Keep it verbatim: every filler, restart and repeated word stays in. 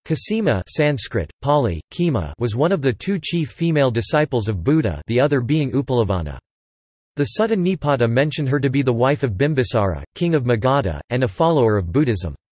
Khema Sanskrit, Pali, Khema was one of the two chief female disciples of Buddha, the other being Upalavana. The Sutta Nipata mention her to be the wife of Bimbisara, king of Magadha, and a follower of Buddhism.